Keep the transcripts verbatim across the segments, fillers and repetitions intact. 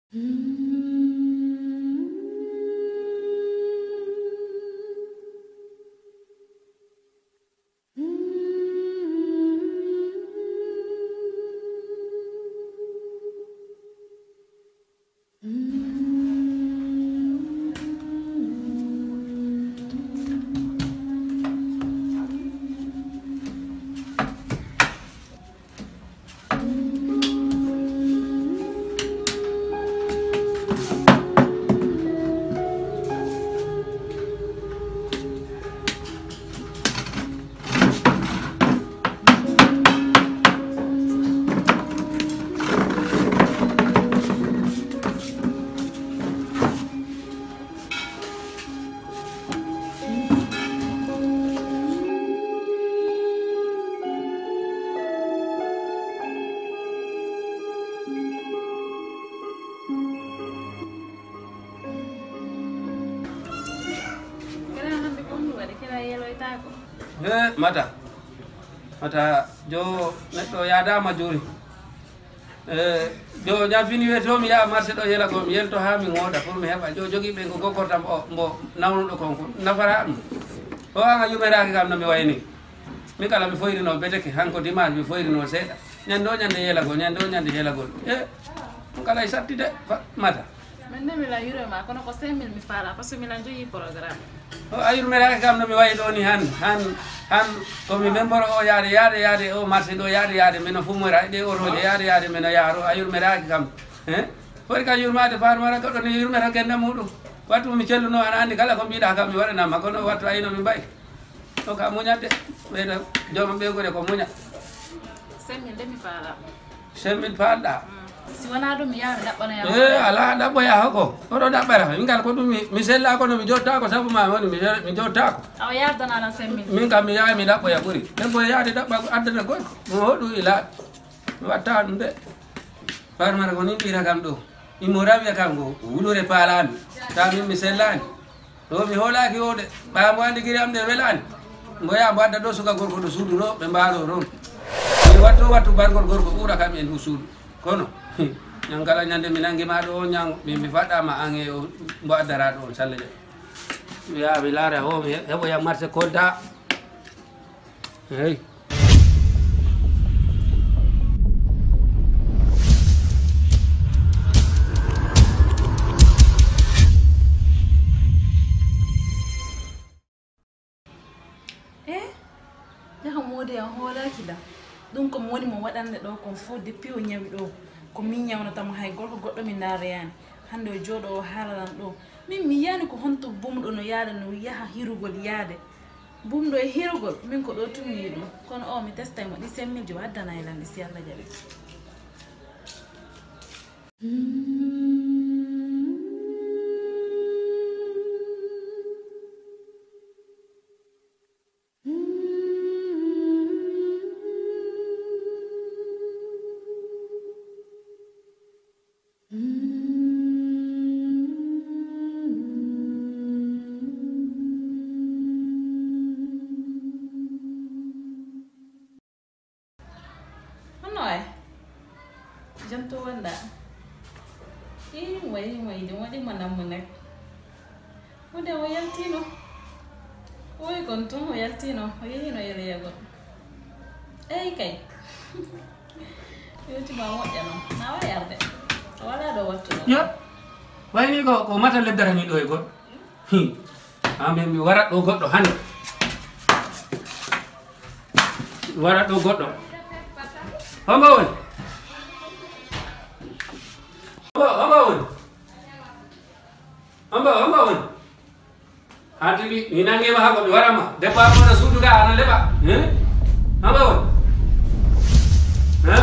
Eh, mata mata jo neɗɗo yadama joni eh jo ñafini weto mi yaa marché ɗo yela ko mi yelto ha mi ngoda pour mi heɓa jo jogui ɓe ko gokkortam o mbo nawnuɗo konko nafara ɗum o anga yumeraki kam no mi wayni mi kala mi foyrino beteke hanko dimanche mi foyrino seeɗa ñande o ñande yelagol ñande o ñande yelagol e ɗum kala e satti de mata min de mila yurema kono ko cinq mille mi faala par ce que milan joyi programme o a yurmeraki kam no mi wayi ɗo ni han han han komi membre o yaade yaade yaade o marché ɗo yaade yaade mino fumoyra ɗe oroje yaade yaade mino yaaro a yurmeraki kam e foti ka yurmade farmara goɗɗo ne yurmeta genda muɗum wattu mi celluno ana andi kala ko mbiɗa kam mi waɗanama kono wattu ayino mi mbayi o ka muñatde ɓeyɗo jooma ɓeygode ko muña cinq mille de mi faala cinq mille falɗa si wona ɗum mi yaha mi ɗaɓɓanoya e ala ɗaɓɓoyaha ko oɗo ɗaɓɓata min gal ko ɗum mi sella kono mi jottako saabu ma woni mi jottako awa yardanaɗan cinq mille min kam mi yaha mi ɗaɓɓoya ɓuuri debbo yaade ɗaɓɓa addana goyko mo hoɗu ila mi watta ɗum de farmara ko ni ɓira kam ɗo immo rawiya kam ko wulure paalami ta min mi sellani ɗo mi hoolaki o de ɓamo andi guiri am ɗe welani mbo yaha mbo adda ɗo suka gorko ɗo suudu ɗo ɓe mbalo toon mi watto wattu bargol gorko ɓuura kam e ndu suudu kono ñan kala ñande mi nanguima ɗo o ñan mi faɗɗama an e mbo addara ɗo on salle je mi yaha mi laara o mi heɓoya marché Kolda eyi e yaha moodi an hoolaki da ɗum komi woni mo waɗanɗe ɗo kon fof depuis o ñawi ɗo ko min ñawnatamo hay gorko goɗɗo mi darayani hande o jooɗo o haalalan ɗo min mi yiyani ko honto bumɗo no yaada no yaha hirugol yaade bumɗo e hirugol min ko ɗo tummi ɗum kono o mi testay mo ɗi cinq mille jo addana e lande si Allah jaɓi janto wanda eh way way de wadi manam nek wode o yaltino oy kon ton o yaltino o yehino yele yago ey kay yo ti ba mo jano na wa yarde wala do wattu yo wayni ko ko mata leddara ni do e god hi ambe mi wara do goddo hande wara do goddo hamba won hamba won hamba hamba won hati bi ni nange ma hako mi warama debba mo na sudu ga ana leba eh hamba won ha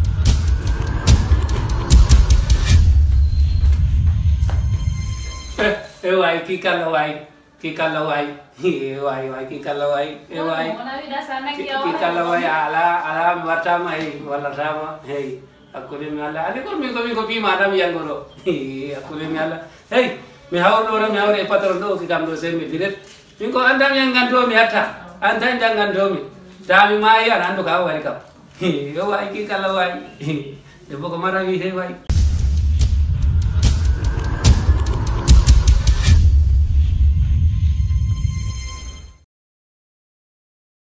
eh eh wai ki kala wai ki kala wai eh wai wai ki kala wai eh wai ki kala wai ala ala warta mai wala sama hey aku ni mala ani ko mi ko mi ko bi madam yang goro aku ni mala hey mi hawno ora mi hawre patron do ki kam do se mi diret mi ko andam yang ganto mi hatta andan jangan do mi dami mai an ando ka wari kam yo wai ki kala wai de boko mara wi he wai